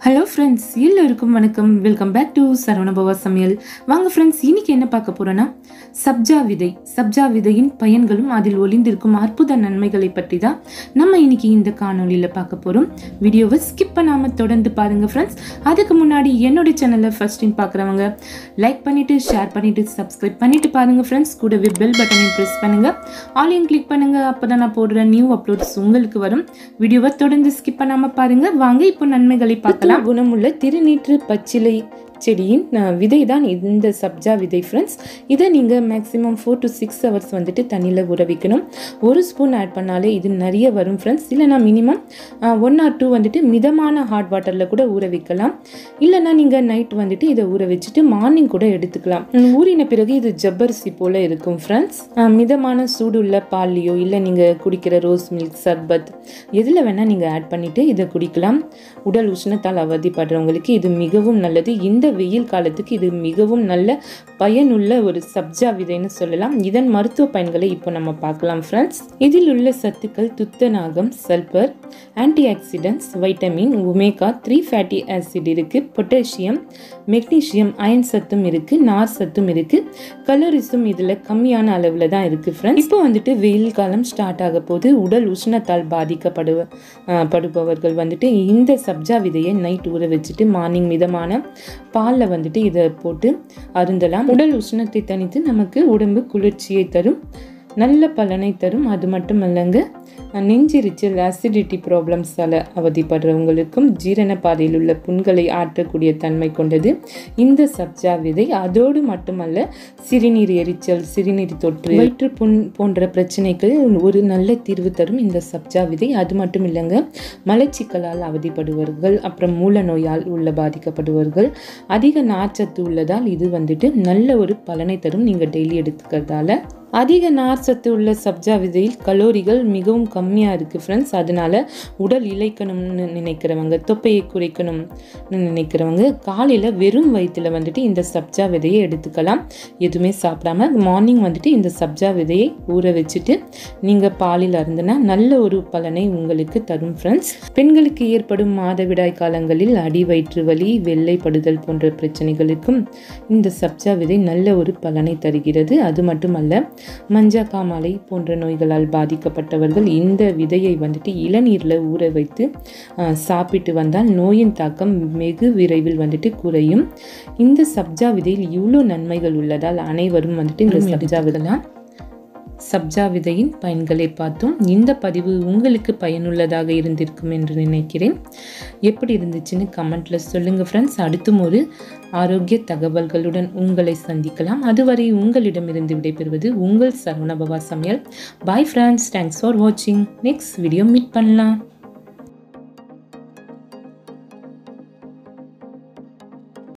Hello friends, எல்லாருக்கும் வணக்கம். Welcome back to Saravanabhava சமையல். வாங்க ஃப்ரெண்ட்ஸ், இன்னைக்கு என்ன பார்க்க போறோம்னா சப்ஜா விதை. சப்ஜா விதையின் பயன்களும் அதில் ஒளிந்திருக்கும் அற்புத நன்மைகளை பற்றி தான் நம்ம இன்னைக்கு இந்த காணொளியில பார்க்க போறோம். வீடியோவை ஸ்கிப் பண்ணாம தொடர்ந்து பாருங்க ஃப்ரெண்ட்ஸ். அதுக்கு முன்னாடி என்னோட சேனலை ஃபர்ஸ்ட் டைம் பார்க்குறவங்க லைக் பண்ணிட்டு ஷேர் பண்ணிட்டு சப்ஸ்கிரைப் பண்ணிட்டு பாருங்க ஃப்ரெண்ட்ஸ். கூடவே பெல் பட்டனையும் ப்ரெஸ் பண்ணுங்க, ஆலையும் கிளிக் பண்ணுங்க. அப்பதான் நான் போடுற நியூ அப்லோட்ஸ் உங்களுக்கு வரும். வீடியோவை தொடர்ந்து ஸ்கிப் பண்ணாம பாருங்க. வாங்க இப்போ நன்மைகளை பார்க்கலாம். குணமுள்ள திருநீற்று பச்சிலை செடியின் விதை தான் இந்த சப்ஜா விதை ஃப்ரெண்ட்ஸ். இதை நீங்கள் மேக்ஸிமம் 4 to 6 ஹவர்ஸ் வந்துட்டு தண்ணியில் ஊற வைக்கணும். 1 ஸ்பூன் ஆட் பண்ணாலே இது நிறைய வரும் ஃப்ரெண்ட்ஸ். இல்லைனா மினிமம் 1 or 2 வந்துட்டு மிதமான ஹாட் வாட்டரில் கூட ஊற வைக்கலாம். இல்லைனா நீங்கள் நைட் வந்துட்டு இதை ஊற வச்சுட்டு மார்னிங் கூட எடுத்துக்கலாம். ஊறின பிறகு இது ஜவ்வரிசி போல் இருக்கும் ஃப்ரெண்ட்ஸ். மிதமான சூடுள்ள பால்லையோ இல்லை நீங்கள் குடிக்கிற ரோஸ் மில்க் சர்பத் எதில் வேணால் நீங்கள் ஆட் பண்ணிவிட்டு இதை குடிக்கலாம். உடல் உஷ்ணத்தால் அவதிப்படுறவங்களுக்கு இது மிகவும் நல்லது. இந்த வெயில் காலத்துக்கு இது மிகவும் நல்ல பயனுள்ள ஒரு சப்ஜா விதைன்னு சொல்லலாம். இதன் மருத்துவ பயன்களை இப்போ நம்ம பார்க்கலாம் ஃப்ரெண்ட்ஸ். இதில் உள்ள சத்துக்கள் துத்தநாகம், சல்பர், antioxidants, vitamin, omega 3 fatty acid இருக்கு, பொட்டாசியம், மெக்னீசியம், அயன் சத்தும் இருக்கு, நார் சத்தும் இருக்கு, கலோரிஸும் இதுல கம்மியான அளவுல தான் இருக்கு ஃப்ரெண்ட்ஸ். இப்போ வந்துட்டு வெயில் காலம் ஸ்டார்ட் ஆக போது உடல் உஷ்ணத்தால் பாதிக்கப்படுபவர்கள் வந்துட்டு இந்த சப்ஜா விதையை நைட் ஊற வச்சுட்டு மார்னிங் மிதமான பாலில் வந்துட்டு இதை போட்டு அருந்தலாம். உடல் உஷ்ணத்தை தணித்து நமக்கு உடம்பு குளிர்ச்சியை தரும், நல்ல பலனை தரும். அது மட்டும் இல்லைங்க, நெஞ்செரிச்சல், அசிடிட்டி ப்ராப்ளம்ஸால் அவதிப்படுறவங்களுக்கும் ஜீரண பாதையில் உள்ள புண்களை ஆற்றக்கூடிய தன்மை கொண்டது இந்த சப்ஜா விதை. அதோடு மட்டுமல்ல, சிறுநீர் எரிச்சல், சிறுநீர் தொற்று, வயிற்று புண் போன்ற பிரச்சனைகள் ஒரு நல்ல தீர்வு தரும் இந்த சப்ஜா விதை. அது மட்டும் இல்லைங்க, மலச்சிக்கலால் அவதிப்படுபவர்கள், அப்புறம் மூல நோயால் உள்ள பாதிக்கப்படுபவர்கள், அதிக நார்ச்சத்து உள்ளதால் இது வந்துட்டு நல்ல ஒரு பலனை தரும் நீங்கள் டெய்லி எடுத்துக்கிறதால. அதிக நார் சத்து உள்ள சப்ஜா விதையில் கலோரிகள் மிகவும் கம்மியாக இருக்குது ஃப்ரெண்ட்ஸ். அதனால உடல் இளைக்கணும்னு நினைக்கிறவங்க, தொப்பையை குறைக்கணும்னு நினைக்கிறவங்க காலையில் வெறும் வயிற்றில் வந்துட்டு இந்த சப்ஜா விதையை எடுத்துக்கலாம். எதுவுமே சாப்பிடாம மார்னிங் வந்துட்டு இந்த சப்ஜா விதையை ஊற வச்சுட்டு நீங்கள் பாலில் அருந்தினா நல்ல ஒரு பலனை உங்களுக்கு தரும் ஃப்ரெண்ட்ஸ். பெண்களுக்கு ஏற்படும் மாதவிடாய் காலங்களில் அடி வயிற்று வலி, வெள்ளைப்படுதல் போன்ற பிரச்சனைகளுக்கும் இந்த சப்ஜா விதை நல்ல ஒரு பலனை தருகிறது. அது மட்டுமல்ல, மஞ்சா காமாலை போன்ற நோய்களால் பாதிக்கப்பட்டவர்கள் இந்த விதையை வந்துட்டு இளநீரில் ஊற வைத்து சாப்பிட்டு வந்தால் நோயின் தாக்கம் வெகு விரைவில் வந்துட்டு குறையும். இந்த சப்ஜா விதையில் இவ்வளோ நன்மைகள் உள்ளதால் அனைவரும் வந்துட்டு இந்த சப்ஜா விதையின் பயன்களை பார்த்தோம். இந்த பதிவு உங்களுக்கு பயனுள்ளதாக இருந்திருக்கும் என்று நினைக்கிறேன். எப்படி இருந்துச்சுன்னு கமெண்ட்ல சொல்லுங்க ஃப்ரெண்ட்ஸ். அடுத்தும் ஒரு ஆரோக்கிய தகவல்களுடன் உங்களை சந்திக்கலாம். அதுவரை உங்களிடமிருந்து விடைபெறுவது உங்கள் சரவணபவா சமையல். பாய் ஃப்ரெண்ட்ஸ், தேங்க்ஸ் ஃபார் வாட்சிங். நெக்ஸ்ட் வீடியோ மீட் பண்ணலாம்.